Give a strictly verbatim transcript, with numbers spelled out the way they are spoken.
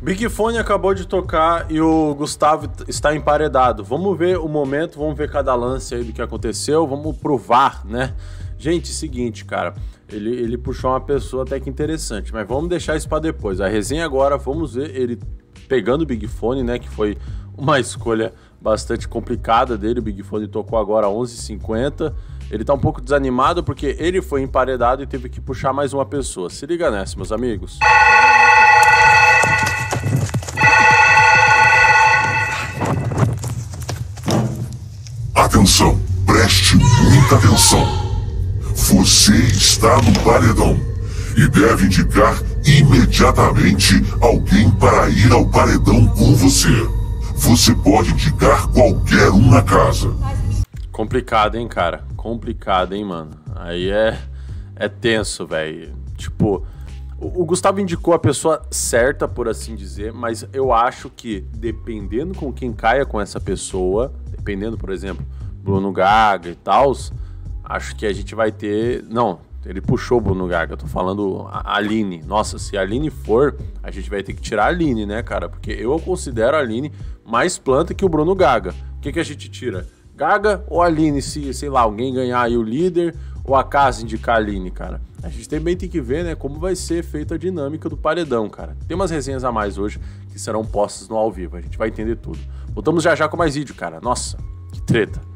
Big Fone acabou de tocar e o Gustavo está emparedado. Vamos ver o momento, vamos ver cada lance aí do que aconteceu, vamos provar, né? Gente, seguinte, cara, ele, ele puxou uma pessoa até que interessante, mas vamos deixar isso para depois. A resenha agora, vamos ver ele pegando o Big Fone, né, que foi uma escolha bastante complicada dele. O Big Fone tocou agora onze e cinquenta. Ele tá um pouco desanimado porque ele foi emparedado e teve que puxar mais uma pessoa. Se liga nessa, meus amigos. Atenção, preste muita atenção. Você está no paredão e deve indicar imediatamente alguém para ir ao paredão com você. Você pode indicar qualquer um na casa. Complicado, hein, cara? Complicado, hein, mano? Aí é, é tenso, velho. Tipo, o, o Gustavo indicou a pessoa certa, por assim dizer, mas eu acho que dependendo com quem caia com essa pessoa, dependendo, por exemplo, Bruno Gaga e tal, acho que a gente vai ter... Não, ele puxou o Bruno Gaga, eu tô falando a Aline. Nossa, se a Aline for, a gente vai ter que tirar a Aline, né, cara? Porque eu considero a Aline mais planta que o Bruno Gaga. O que que a gente tira? Gaga ou Aline, se, sei lá, alguém ganhar aí o líder ou a casa indicar a Aline, cara? A gente também tem que ver, né, como vai ser feita a dinâmica do paredão, cara. Tem umas resenhas a mais hoje que serão postas no ao vivo, a gente vai entender tudo. Voltamos já já com mais vídeo, cara. Nossa, que treta.